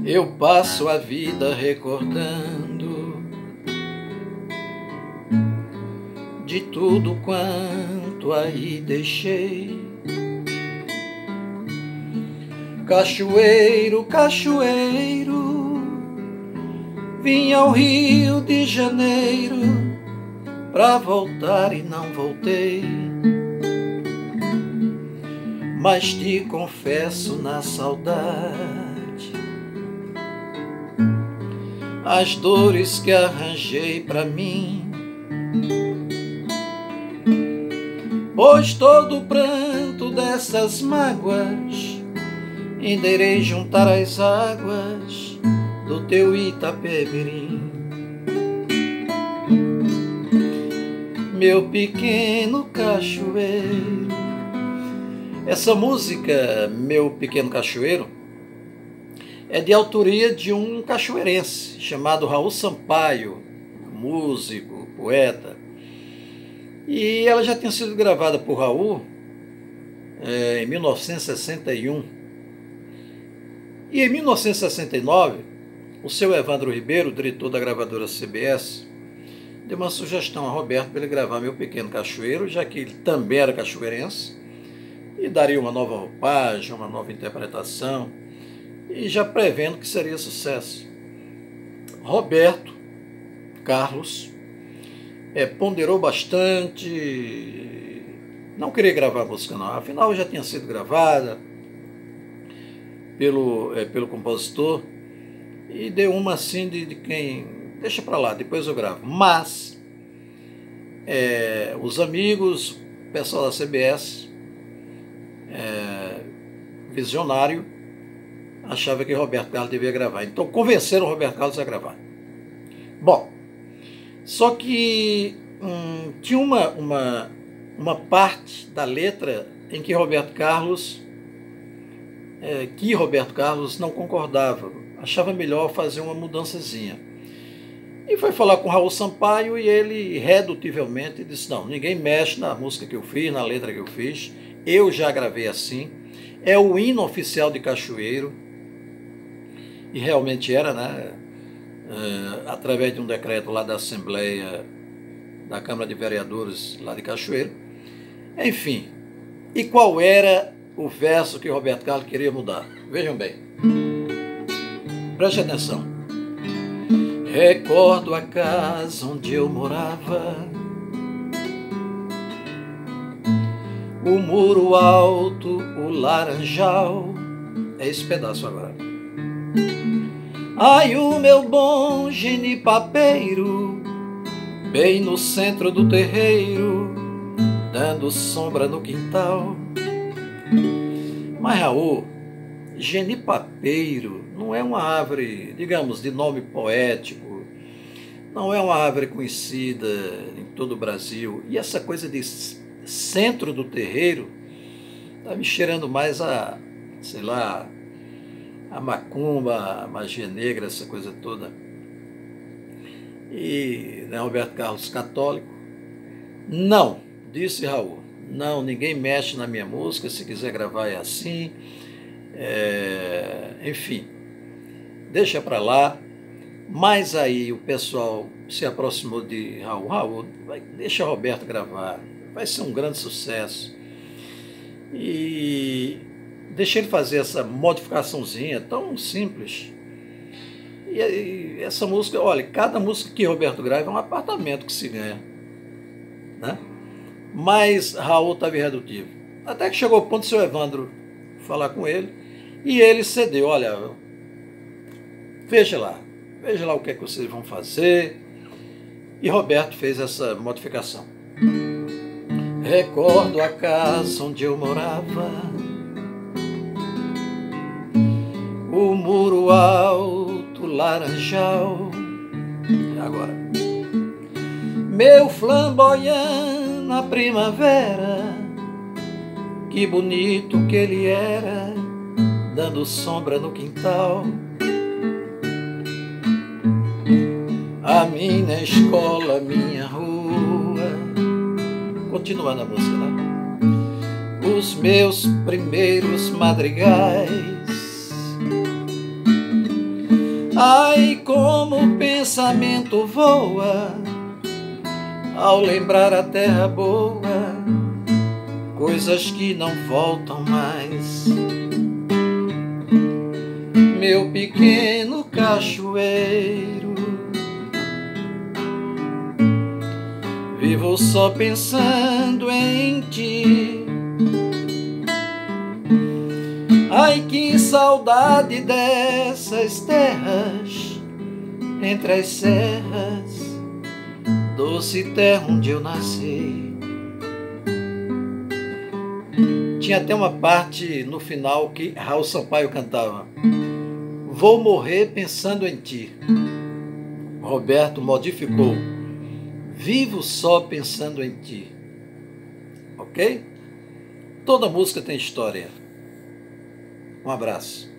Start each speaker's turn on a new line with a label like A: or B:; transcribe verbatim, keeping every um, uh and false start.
A: Eu passo a vida recordando de tudo quanto aí deixei. Cachoeiro, cachoeiro, vim ao Rio de Janeiro pra voltar e não voltei. Mas te confesso na saudade as dores que arranjei pra mim, pois todo o pranto dessas mágoas inderei juntar as águas do teu Itapemirim. Meu pequeno cachoeiro. Essa música, Meu Pequeno Cachoeiro, é de autoria de um cachoeirense chamado Raul Sampaio, músico, poeta. E ela já tinha sido gravada por Raul é, em mil novecentos e sessenta e um. E em mil novecentos e sessenta e nove, o seu Evandro Ribeiro, diretor da gravadora C B S, deu uma sugestão a Roberto para ele gravar Meu Pequeno Cachoeiro, já que ele também era cachoeirense, e daria uma nova roupagem, uma nova interpretação, e já prevendo que seria sucesso. Roberto Carlos é, ponderou bastante, não queria gravar a música não, afinal já tinha sido gravada pelo, é, pelo compositor, e deu uma assim de, de quem, deixa para lá, depois eu gravo. Mas é, os amigos, o pessoal da C B S, é, visionário, achava que Roberto Carlos devia gravar. Então convenceram o Roberto Carlos a gravar. Bom, só que hum, tinha uma, uma, uma parte da letra em que Roberto Carlos, é, que Roberto Carlos não concordava, achava melhor fazer uma mudançazinha. E foi falar com Raul Sampaio e ele redutivelmente disse: não, ninguém mexe na música que eu fiz, na letra que eu fiz, eu já gravei assim, é o hino oficial de Cachoeiro. E realmente era, né? É, através de um decreto lá da Assembleia da Câmara de Vereadores lá de Cachoeiro. Enfim, e qual era o verso que Roberto Carlos queria mudar? Vejam bem, preste atenção. Recordo a casa onde eu morava, o muro alto, o laranjal. É esse pedaço agora. Ai, o meu bom genipapeiro, bem no centro do terreiro, dando sombra no quintal. Mas, Raul, genipapeiro não é uma árvore, digamos, de nome poético, não é uma árvore conhecida em todo o Brasil. E essa coisa de centro do terreiro está me cheirando mais a, sei lá, a macumba, a magia negra, essa coisa toda. E né, Roberto Carlos católico. Não, disse Raul, não, ninguém mexe na minha música, se quiser gravar é assim. É, enfim, deixa para lá. Mas aí o pessoal se aproximou de Raul. Raul, vai, deixa Roberto gravar, vai ser um grande sucesso. E deixei ele fazer essa modificaçãozinha tão simples. E, e essa música, olha, cada música que Roberto grava é um apartamento que se ganha, né? Mas Raul estava irredutível. Até que chegou o ponto de seu Evandro falar com ele, e ele cedeu. Olha, veja lá, veja lá o que é que vocês vão fazer. E Roberto fez essa modificação. Recordo a casa onde eu morava, o muro alto, laranjal. E agora? Meu flamboyant na primavera, que bonito que ele era, dando sombra no quintal. A minha escola, minha rua. Continuando a música, né? Os meus primeiros madrigais, Ai, como o pensamento voa ao lembrar a terra boa, coisas que não voltam mais. Meu pequeno cachoeiro, vivo só pensando em ti. Ai, que saudade dessas terras, entre as serras, doce terra onde eu nasci. Tinha até uma parte no final que Raul Sampaio cantava: vou morrer pensando em ti. Roberto modificou: vivo só pensando em ti. Ok? Toda música tem história. Um abraço.